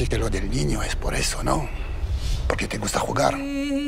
Así que lo del niño es por eso, ¿no? Porque te gusta jugar.